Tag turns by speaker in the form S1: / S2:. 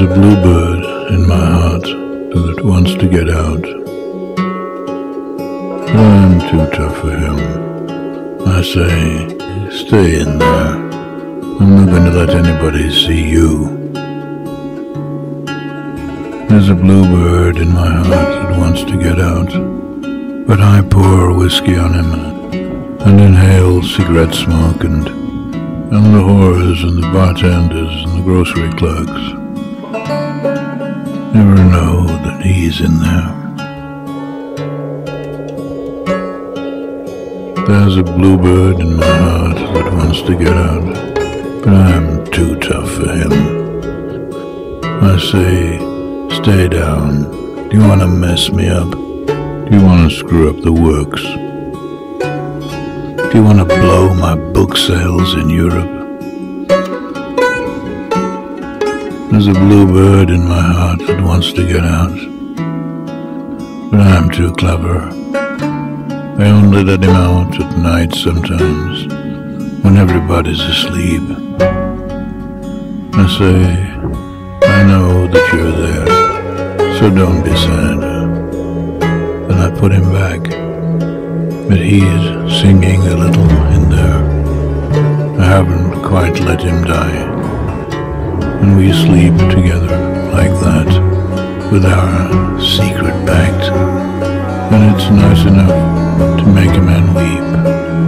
S1: a bluebird in my heart that wants to get out. But I'm too tough for him. I say, stay in there. I'm not going to let anybody see you. There's a bluebird in my heart that wants to get out, but I pour whiskey on him and inhale cigarette smoke and the whores and the bartenders and the grocery clerks never know that he's in there. There's a bluebird in my heart that wants to get out, but I'm too tough for him. I say, stay down. Do you want to mess me up? Do you want to screw up the works? Do you want to blow my book sales in Europe? There's a bluebird in my heart that wants to get out, but I'm too clever. I only let him out at night sometimes, when everybody's asleep. I say, I know that you're there, so don't be sad. Then I put him back, but he's singing a little in there. I haven't quite let him die, and we sleep together like that, with our secret pact, and it's nice enough to make a man weep.